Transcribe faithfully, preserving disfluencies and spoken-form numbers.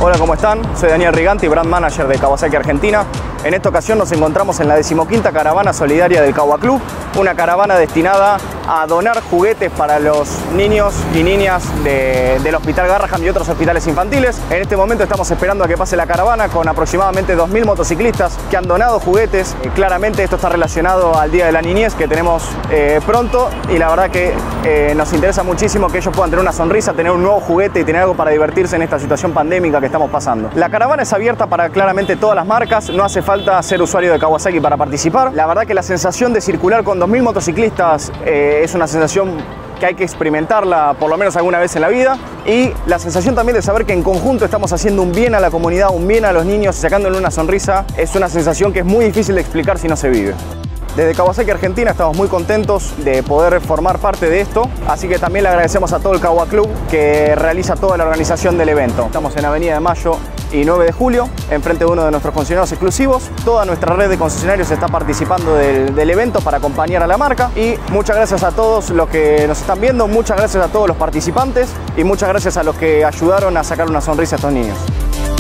Hola, ¿cómo están? Soy Daniel Riganti, Brand Manager de Kawasaki Argentina. En esta ocasión nos encontramos en la decimoquinta Caravana Solidaria del Kawa Club, una caravana destinada a donar juguetes para los niños y niñas de, del Hospital Garrahan y otros hospitales infantiles. En este momento estamos esperando a que pase la caravana con aproximadamente dos mil motociclistas que han donado juguetes. Eh, claramente esto está relacionado al Día de la Niñez que tenemos eh, pronto, y la verdad que eh, nos interesa muchísimo que ellos puedan tener una sonrisa, tener un nuevo juguete y tener algo para divertirse en esta situación pandémica que estamos pasando. La caravana es abierta para claramente todas las marcas, no hace falta ser usuario de Kawasaki para participar. La verdad que la sensación de circular con dos mil motociclistas eh, es una sensación que hay que experimentarla por lo menos alguna vez en la vida, y la sensación también de saber que en conjunto estamos haciendo un bien a la comunidad, un bien a los niños, sacándole una sonrisa, es una sensación que es muy difícil de explicar si no se vive. Desde Kawasaki Argentina estamos muy contentos de poder formar parte de esto, así que también le agradecemos a todo el Kawa Club que realiza toda la organización del evento. Estamos en Avenida de Mayo y nueve de julio, enfrente de uno de nuestros concesionarios exclusivos. Toda nuestra red de concesionarios está participando del, del evento para acompañar a la marca, y muchas gracias a todos los que nos están viendo, muchas gracias a todos los participantes y muchas gracias a los que ayudaron a sacar una sonrisa a estos niños.